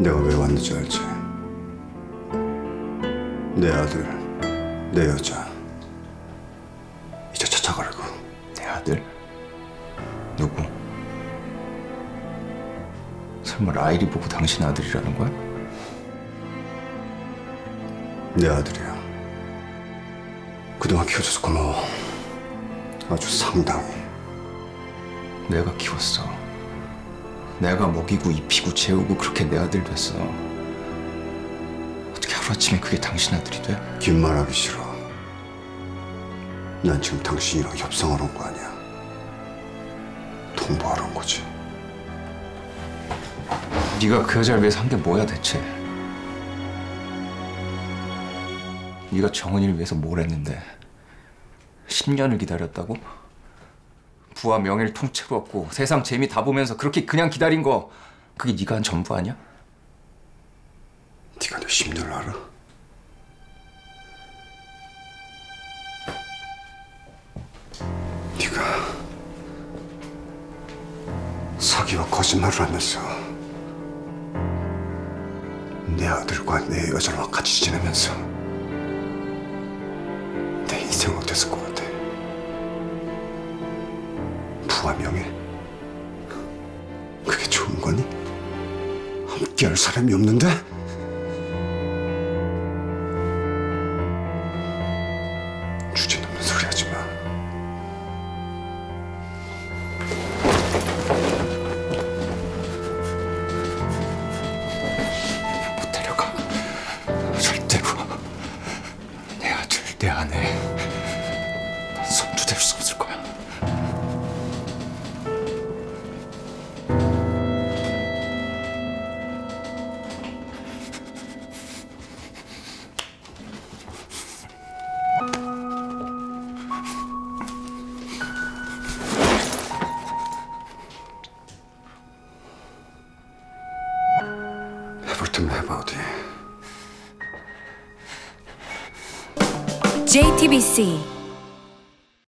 내가 왜 왔는지 알지? 내 아들, 내 여자 이제 찾아가려고. 내 아들? 누구? 설마 라일이 보고 당신 아들이라는 거야? 내 아들이야. 그동안 키워줘서 고마워. 아주 상당히. 내가 키웠어. 내가 먹이고 입히고 재우고 그렇게 내 아들 됐어. 어떻게 하루아침에 그게 당신 아들이 돼? 긴 말하기 싫어. 난 지금 당신이랑 협상하러 온 거 아니야. 통보하러 온 거지. 네가 그 여자를 위해서 한 게 뭐야 대체? 네가 정은이를 위해서 뭘 했는데 10년을 기다렸다고? 부와 명예를 통째로 얻고 세상 재미 다 보면서 그렇게 그냥 기다린 거 그게 네가 한 전부 아니야? 네가 내 10년을 알아? 네가 사기와 거짓말을 하면서 내 아들과 내 여자랑 같이 지내면서 내 인생은 어땠을 것 같아? 부와 명예? 그게 좋은 거니? 함께할 사람이 없는데? 주제넘는 소리 하지 마. 못 데려가. 절대로. 내 아들, 내 아내 난 손주될 수 없을 거야. 해볼 테면 해봐 어디. JTBC